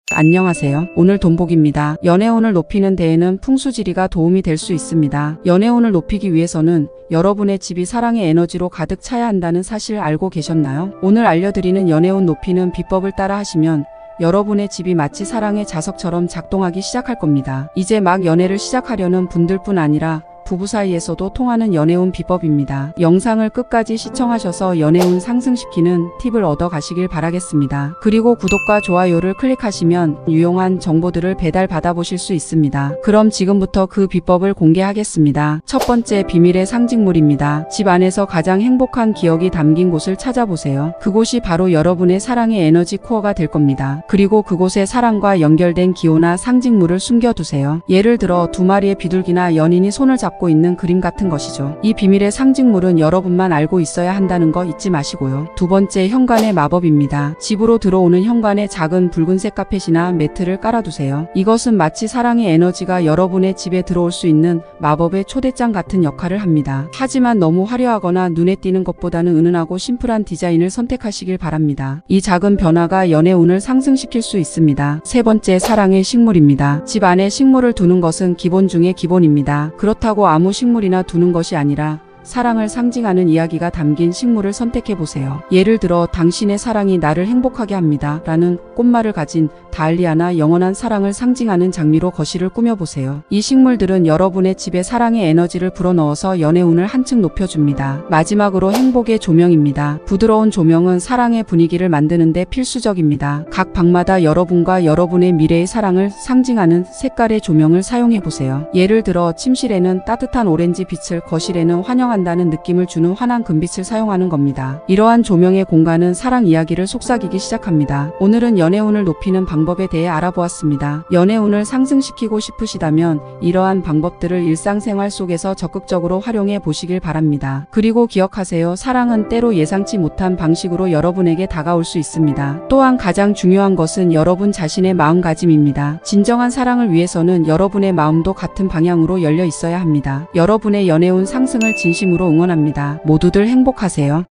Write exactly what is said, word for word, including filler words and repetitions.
안녕하세요. 오늘 돈복입니다. 연애운을 높이는 데에는 풍수지리가 도움이 될 수 있습니다. 연애운을 높이기 위해서는 여러분의 집이 사랑의 에너지로 가득 차야 한다는 사실 알고 계셨나요? 오늘 알려드리는 연애운 높이는 비법을 따라 하시면 여러분의 집이 마치 사랑의 자석처럼 작동하기 시작할 겁니다. 이제 막 연애를 시작하려는 분들뿐 아니라 부부 사이에서도 통하는 연애운 비법입니다. 영상을 끝까지 시청하셔서 연애운 상승시키는 팁을 얻어 가시길 바라겠습니다. 그리고 구독과 좋아요를 클릭하시면 유용한 정보들을 배달 받아보실 수 있습니다. 그럼 지금부터 그 비법을 공개하겠습니다. 첫 번째, 비밀의 상징물입니다. 집 안에서 가장 행복한 기억이 담긴 곳을 찾아보세요. 그곳이 바로 여러분의 사랑의 에너지 코어가 될 겁니다. 그리고 그곳에 사랑과 연결된 기호나 상징물을 숨겨두세요. 예를 들어 두 마리의 비둘기나 연인이 손을 잡고 있는 그림 같은 것이죠. 이 비밀의 상징물은 여러분만 알고 있어야 한다는 거 잊지 마시고요. 두 번째, 현관의 마법입니다. 집으로 들어오는 현관에 작은 붉은색 카펫이나 매트를 깔아두세요. 이것은 마치 사랑의 에너지가 여러분의 집에 들어올 수 있는 마법의 초대장 같은 역할을 합니다. 하지만 너무 화려하거나 눈에 띄는 것보다는 은은하고 심플한 디자인을 선택하시길 바랍니다. 이 작은 변화가 연애운을 상승시킬 수 있습니다. 세 번째, 사랑의 식물입니다. 집 안에 식물을 두는 것은 기본 중의 기본입니다. 그렇다고 아무 식물이나 두는 것이 아니라 사랑을 상징하는 이야기가 담긴 식물을 선택해보세요. 예를 들어 당신의 사랑이 나를 행복하게 합니다 라는 꽃말을 가진 다알리아나 영원한 사랑을 상징하는 장미로 거실을 꾸며보세요. 이 식물들은 여러분의 집에 사랑의 에너지를 불어넣어서 연애운을 한층 높여줍니다. 마지막으로, 행복의 조명입니다. 부드러운 조명은 사랑의 분위기를 만드는 데 필수적입니다. 각 방마다 여러분과 여러분의 미래의 사랑을 상징하는 색깔의 조명을 사용해보세요. 예를 들어 침실에는 따뜻한 오렌지 빛을, 거실에는 환영한 다는 느낌을 주는 환한 금빛을 사용하는 겁니다. 이러한 조명의 공간은 사랑 이야기를 속삭이기 시작합니다. 오늘은 연애운을 높이는 방법에 대해 알아보았습니다. 연애운을 상승시키고 싶으시다면 이러한 방법들을 일상생활 속에서 적극적으로 활용해 보시길 바랍니다. 그리고 기억하세요. 사랑은 때로 예상치 못한 방식으로 여러분에게 다가올 수 있습니다. 또한 가장 중요한 것은 여러분 자신의 마음가짐입니다. 진정한 사랑을 위해서는 여러분의 마음도 같은 방향으로 열려 있어야 합니다. 여러분의 연애운 상승을 진심 으로 응원합니다. 모두들 행복하세요.